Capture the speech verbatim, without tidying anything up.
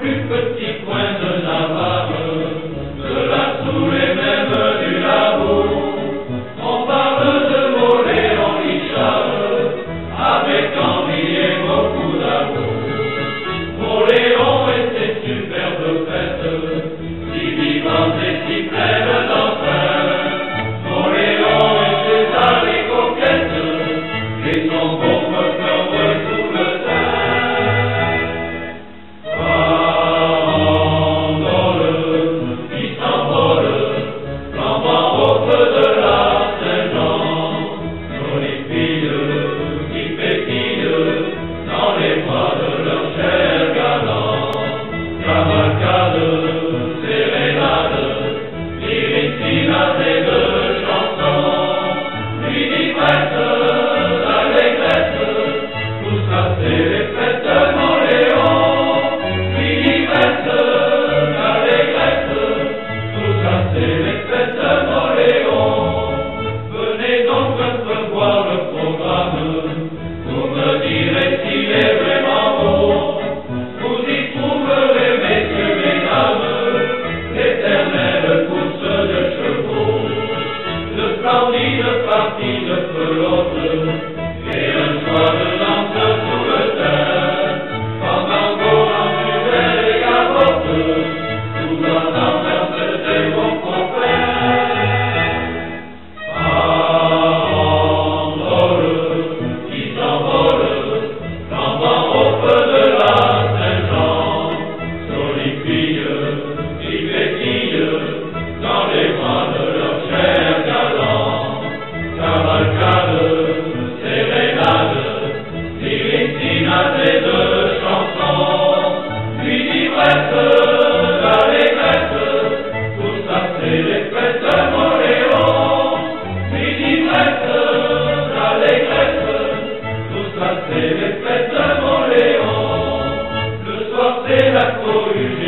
plus petit coin de Navarre, de la Soule et même du Labour. On parle de Mollet en Richard, avec envie et beaucoup d'amour. Moléon était superbe fête, si vivante et si pleine d'entrain. Moléon était sale et coquette, et son bon fleurait sous le teint. Farandole, qui s'envole, flambant au feu de la Saint-Jean. Jolie fille qui pétille dans les bras de leur cher galant. Cavalcade, sérénade, lyricinade et de chansons. Lui dit prête, allégresse, tout ça c'est les fêtes de Moléon. Lui dit prête, allégresse, tout ça c'est les fêtes de Moléon. Venez donc un peu voir le programme, vous me direz s'il est vraiment beau. Vous y trouverez, messieurs, mesdames, l'éternelle course de chevaux, de splendides parties de pelote, et un choix de danse sous le teint, pendant qu'on enfurait les capotes, tout dans l'ambiance des bons copains. Farandole, qui s'envole, flambant au feu de la Saint-Jean. Jolie fille qui pétille dans les bras de leur cher galant. Cavalcade, sérénade, lyricinade et de chansons. Lui d'ivresse, d'allégresse, tout ça c'est les fêtes de Moléon. Lui d'ivresse, d'allégresse, tout ça c'est les fêtes de Moléon. Le soir c'est la cohue